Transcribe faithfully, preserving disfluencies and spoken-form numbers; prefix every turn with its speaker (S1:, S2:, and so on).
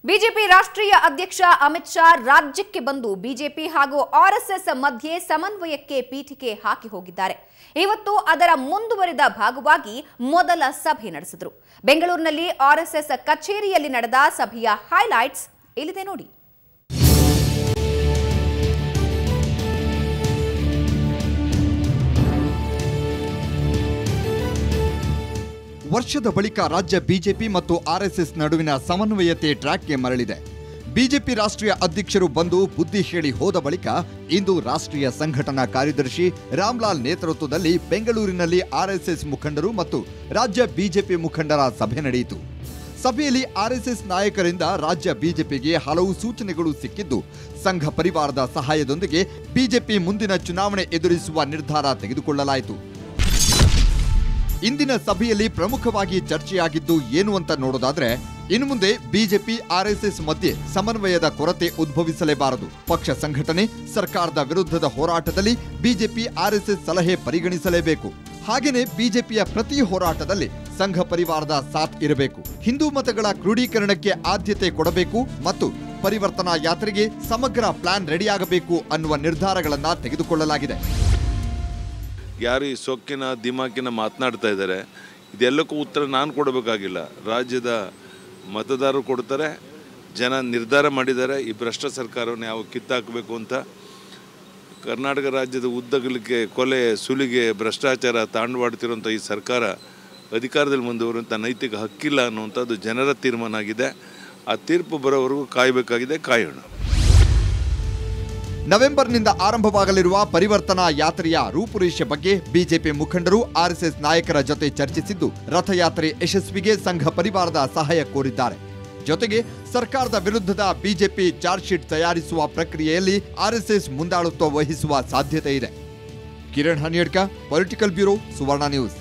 S1: BJP ರಾಷ್ಟ್ರೀಯ ಅಧ್ಯಕ್ಷ ಅಮಿತ್ ಶಾ ರಾಜ್ಯಕ್ಕೆ ಬಂದು ಬಿಜೆಪಿ ಹಾಗೂ ಆರ್ಎಸ್ಎಸ್ ಮಧ್ಯೆ ಸಮನ್ವಯಕ್ಕೆ ಪೀಠಿಕೆ ಹಾಕಿ ಹೋಗಿದ್ದಾರೆ. ಇವತ್ತು ಅದರ ಮುಂದುವರಿದ ಭಾಗವಾಗಿ ಮೊದಲ ಸಭೆ ನಡೆಸಿದರು. ಬೆಂಗಳೂರಿನಲ್ಲಿ ಆರ್ಎಸ್ಎಸ್ ಕಚೇರಿಯಲ್ಲಿ ನಡೆದ ಸಭೆಯ ಹೈಲೈಟ್ಸ್ ಇಲ್ಲಿದೆ ನೋಡಿ.
S2: ವರ್ಷದ ಬಳಿಕ ರಾಜ್ಯ ಬಿಜೆಪಿ ಮತ್ತು ಆರ್ಎಸ್ಎಸ್ ನಡುವಿನ ಸಮನ್ವಯತೆ ಟ್ರ್ಯಾಕ್ಗೆ ಮರಳಿದೆ. ಬಿಜೆಪಿ ರಾಷ್ಟ್ರೀಯ ಅಧ್ಯಕ್ಷರು ಬಂದು ಬುದ್ಧಿ ಹೇಳಿ ಹೋದ ಬಳಿಕ ಇಂದು ರಾಷ್ಟ್ರೀಯ ಸಂಘಟನಾ ಕಾರ್ಯದರ್ಶಿ ರಾಮ್ಲಾಲ್ ನೇತೃತ್ವದಲ್ಲಿ ಬೆಂಗಳೂರಿನಲ್ಲಿ ಆರ್ಎಸ್ಎಸ್ ಮುಖಂಡರು ಮತ್ತು ರಾಜ್ಯ ಬಿಜೆಪಿ ಮುಖಂಡರ ಸಭೆ ನಡೆಯಿತು. ಸಭೆಯಲ್ಲಿ ಆರ್ಎಸ್ಎಸ್ ನಾಯಕರಿಂದ ರಾಜ್ಯ ಬಿಜೆಪಿಗೆ ಹಲವು ಸೂಚನೆಗಳು ಸಿಕ್ಕಿದ್ದು, ಸಂಘ ಪರಿವಾರದ ಸಹಾಯದೊಂದಿಗೆ ಬಿಜೆಪಿ ಮುಂದಿನ ಚುನಾವಣೆ ಎದುರಿಸುವ ನಿರ್ಧಾರ ತೆಗೆದುಕೊಳ್ಳಲಾಯಿತು. ಇಂದಿನ ಸಭೆಯಲ್ಲಿ ಪ್ರಮುಖವಾಗಿ ಚರ್ಚೆಯಾಗಿದ್ದು ಏನು ಅಂತ ನೋಡೋದಾದ್ರೆ, ಇನ್ನು ಮುಂದೆ ಬಿಜೆಪಿ ಆರ್ಎಸ್ಎಸ್ ಮಧ್ಯೆ ಸಮನ್ವಯದ ಕೊರತೆ ಉದ್ಭವಿಸಲೇಬಾರದು. ಪಕ್ಷ ಸಂಘಟನೆ, ಸರ್ಕಾರದ ವಿರುದ್ಧದ ಹೋರಾಟದಲ್ಲಿ ಬಿಜೆಪಿ ಆರ್ಎಸ್ಎಸ್ ಸಲಹೆ ಪರಿಗಣಿಸಲೇಬೇಕು. ಹಾಗೇನೆ ಬಿಜೆಪಿಯ ಪ್ರತಿ ಹೋರಾಟದಲ್ಲಿ ಸಂಘ ಪರಿವಾರದ ಸಾಥ್ ಇರಬೇಕು. ಹಿಂದೂ ಮತಗಳ ಕ್ರೋಢೀಕರಣಕ್ಕೆ ಆದ್ಯತೆ ಕೊಡಬೇಕು ಮತ್ತು ಪರಿವರ್ತನಾ ಯಾತ್ರೆಗೆ ಸಮಗ್ರ ಪ್ಲಾನ್ ರೆಡಿಯಾಗಬೇಕು ಅನ್ನುವ ನಿರ್ಧಾರಗಳನ್ನ ತೆಗೆದುಕೊಳ್ಳಲಾಗಿದೆ.
S3: ಯಾರು ಈ ಸೊಕ್ಕಿನ ದಿಮಾಕಿನ ಮಾತನಾಡ್ತಾ ಇದ್ದಾರೆ, ಇದೆಲ್ಲಕ್ಕೂ ಉತ್ತರ ನಾನು ಕೊಡಬೇಕಾಗಿಲ್ಲ. ರಾಜ್ಯದ ಮತದಾರರು ಕೊಡ್ತಾರೆ. ಜನ ನಿರ್ಧಾರ ಮಾಡಿದ್ದಾರೆ ಈ ಭ್ರಷ್ಟ ಸರ್ಕಾರವನ್ನು ಯಾವ ಕಿತ್ತಾಕಬೇಕು ಅಂತ. ಕರ್ನಾಟಕ ರಾಜ್ಯದ ಉದ್ದಗಲಿಕ್ಕೆ ಕೊಲೆ, ಸುಲಿಗೆ, ಭ್ರಷ್ಟಾಚಾರ ತಾಂಡವಾಡ್ತಿರುವಂಥ ಈ ಸರ್ಕಾರ ಅಧಿಕಾರದಲ್ಲಿ ಮುಂದುವರುವಂಥ ನೈತಿಕ ಹಕ್ಕಿಲ್ಲ ಅನ್ನುವಂಥದ್ದು ಜನರ ತೀರ್ಮಾನ ಆಗಿದೆ. ಆ ತೀರ್ಪು ಬರೋವರೆಗೂ ಕಾಯಬೇಕಾಗಿದೆ, ಕಾಯೋಣ.
S2: ನವೆಂಬರ್ನಿಂದ ಆರಂಭವಾಗಲಿರುವ ಪರಿವರ್ತನಾ ಯಾತ್ರೆಯ ರೂಪುರೇಷೆ ಬಗ್ಗೆ ಬಿಜೆಪಿ ಮುಖಂಡರು ಆರ್ಎಸ್ಎಸ್ ನಾಯಕರ ಜೊತೆ ಚರ್ಚಿಸಿದ್ದು, ರಥಯಾತ್ರೆ ಯಶಸ್ವಿಗೆ ಸಂಘ ಪರಿವಾರದ ಸಹಾಯ ಕೋರಿದ್ದಾರೆ. ಜೊತೆಗೆ ಸರ್ಕಾರದ ವಿರುದ್ಧದ ಬಿಜೆಪಿ ಚಾರ್ಜ್ ಶೀಟ್ ತಯಾರಿಸುವ ಪ್ರಕ್ರಿಯೆಯಲ್ಲಿ ಆರ್ಎಸ್ಎಸ್ ಮುಂದಾಳತ್ವ ವಹಿಸುವ ಸಾಧ್ಯತೆ ಇದೆ. Kiran Haniyadka, political bureau, Suvarna news.